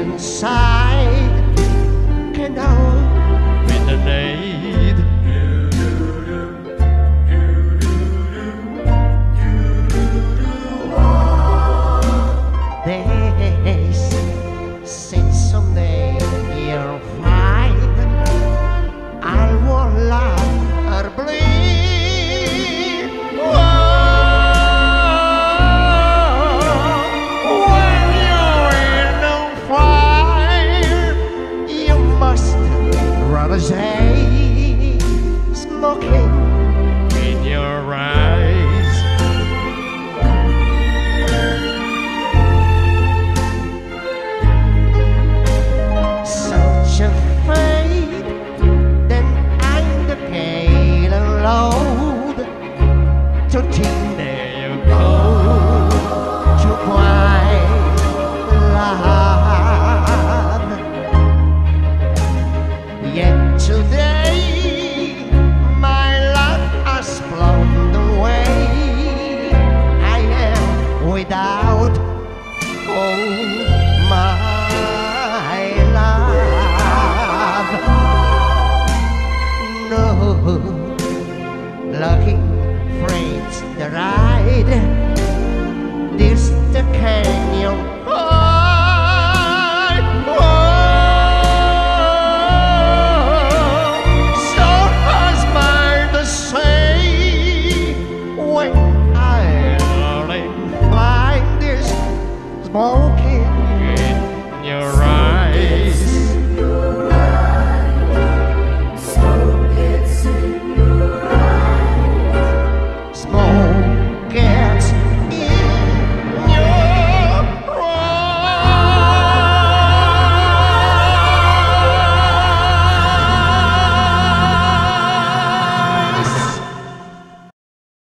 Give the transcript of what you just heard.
inside can hold with the need. They say someday you'll find I won't lie or bleed. When you're in a fire, you must rather say smoking in your eyes. Such a fate, then I'm the gale and load to think there you go to quiet love. Yet today my love has blown away. I am without my love. No lucky friends the ride this the canyon high. So has mine the same when I learn flying this smoke